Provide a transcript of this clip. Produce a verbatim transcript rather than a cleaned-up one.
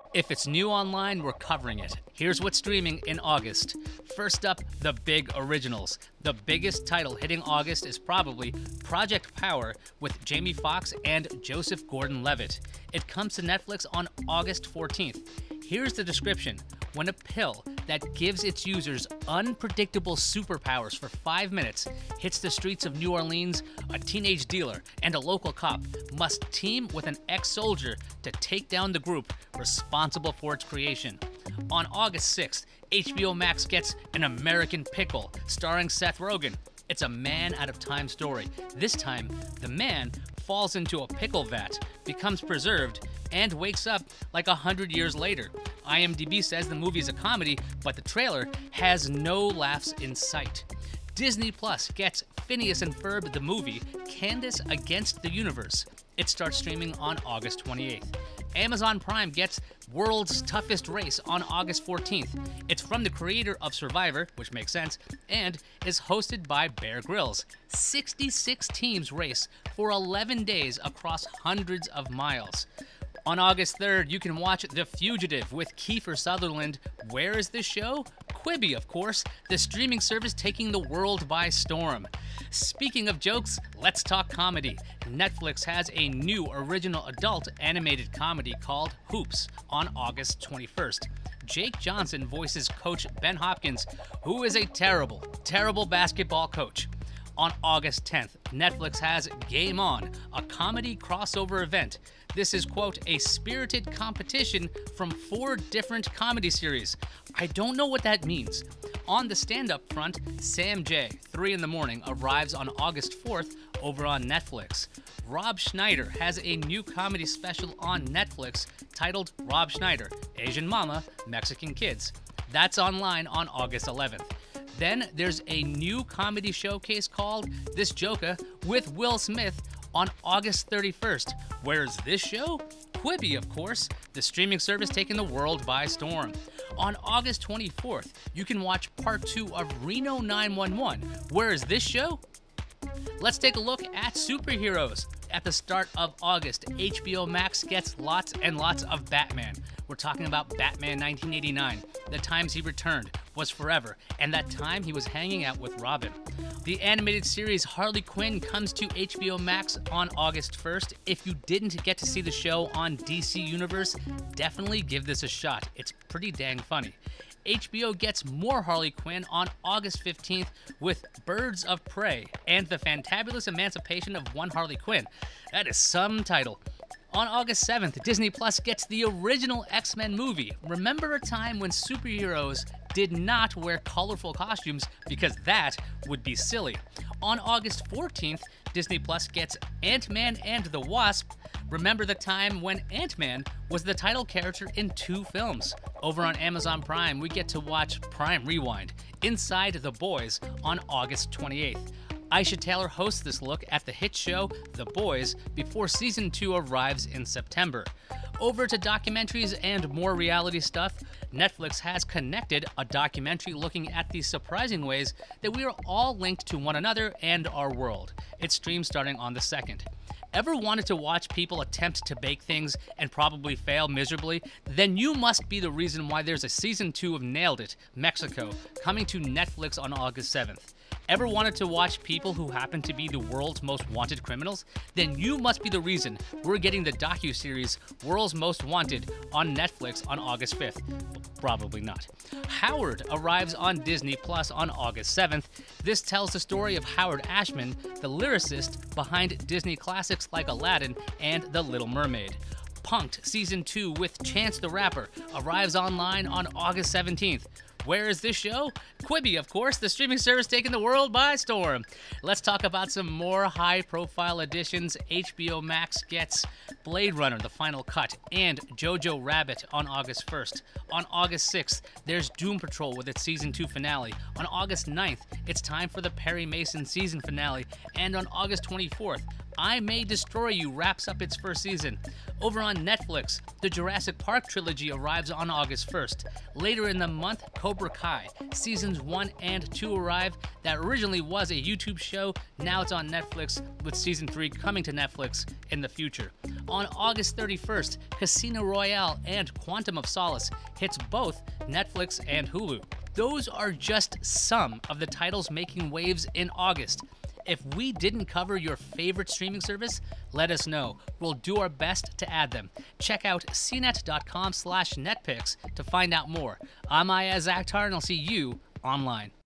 If it's new online, we're covering it. Here's what's streaming in August. First up, the big originals. The biggest title hitting August is probably Project Power with Jamie Foxx and Joseph Gordon-Levitt. It comes to Netflix on August fourteenth. Here's the description. When a pill that gives its users unpredictable superpowers for five minutes hits the streets of New Orleans, a teenage dealer and a local cop must team with an ex-soldier to take down the group responsible for its creation. On August sixth, H B O Max gets An American Pickle, starring Seth Rogen. It's a man out of time story. This time, the man falls into a pickle vat, becomes preserved, and wakes up like a hundred years later. I M D B says the movie is a comedy, but the trailer has no laughs in sight. Disney Plus gets Phineas and Ferb the movie, Candace Against the Universe. It starts streaming on August twenty-eighth. Amazon Prime gets World's Toughest Race on August fourteenth. It's from the creator of Survivor, which makes sense, and is hosted by Bear Grylls. sixty-six teams race for eleven days across hundreds of miles. On August third, you can watch The Fugitive with Kiefer Sutherland. Where is this show? Quibi, of course, the streaming service taking the world by storm. Speaking of jokes, let's talk comedy. Netflix has a new original adult animated comedy called Hoops on August twenty-first. Jake Johnson voices Coach Ben Hopkins, who is a terrible, terrible basketball coach. On August tenth, Netflix has Game On, a comedy crossover event. This is, quote, a spirited competition from four different comedy series. I don't know what that means. On the stand-up front, Sam J, three in the morning, arrives on August fourth over on Netflix. Rob Schneider has a new comedy special on Netflix titled Rob Schneider, Asian Mama, Mexican Kids. That's online on August eleventh. Then there's a new comedy showcase called This Joker with Will Smith on August thirty-first. Where's this show? Quibi, of course, the streaming service taking the world by storm. On August twenty-fourth, you can watch part two of Reno nine one one. Where is this show? Let's take a look at superheroes. At the start of August, H B O Max gets lots and lots of Batman. We're talking about Batman nineteen eighty-nine. The times he returned was forever, and that time he was hanging out with Robin. The animated series Harley Quinn comes to H B O Max on August first. If you didn't get to see the show on D C Universe, definitely give this a shot. It's pretty dang funny. H B O gets more Harley Quinn on August fifteenth with Birds of Prey and the Fantabulous Emancipation of One Harley Quinn. That is some title. On August seventh, Disney Plus gets the original X-Men movie. Remember a time when superheroes did not wear colorful costumes because that would be silly. On August fourteenth, Disney Plus gets Ant-Man and the Wasp. Remember the time when Ant-Man was the title character in two films. Over on Amazon Prime, we get to watch Prime Rewind, Inside the Boys, on August twenty-eighth. Aisha Taylor hosts this look at the hit show The Boys before season two arrives in September. Over to documentaries and more reality stuff, Netflix has Connected, a documentary looking at the surprising ways that we are all linked to one another and our world. It streams starting on the second. Ever wanted to watch people attempt to bake things and probably fail miserably? Then you must be the reason why there's a season two of Nailed It, Mexico, coming to Netflix on August seventh. Ever wanted to watch people who happen to be the world's most wanted criminals? Then you must be the reason we're getting the docuseries World's Most Wanted on Netflix on August fifth. Probably not. Howard arrives on Disney Plus on August seventh. This tells the story of Howard Ashman, the lyricist behind Disney classics like Aladdin and The Little Mermaid. Punk'd Season two with Chance the Rapper arrives online on August seventeenth. Where is this show? Quibi, of course, the streaming service taking the world by storm. Let's talk about some more high-profile additions. H B O Max gets Blade Runner, The Final Cut, and Jojo Rabbit on August first. On August sixth, there's Doom Patrol with its Season two finale. On August ninth, it's time for the Perry Mason season finale. And on August twenty-fourth, I May Destroy You wraps up its first season. Over on Netflix, the Jurassic Park trilogy arrives on August first. Later in the month, Cobra Kai. Seasons one and two arrive. That originally was a YouTube show. Now it's on Netflix, with season three coming to Netflix in the future. On August thirty-first, Casino Royale and Quantum of Solace hits both Netflix and Hulu. Those are just some of the titles making waves in August. If we didn't cover your favorite streaming service, let us know. We'll do our best to add them. Check out c net dot com slash netpicks to find out more. I'm Ayaz Akhtar, and I'll see you online.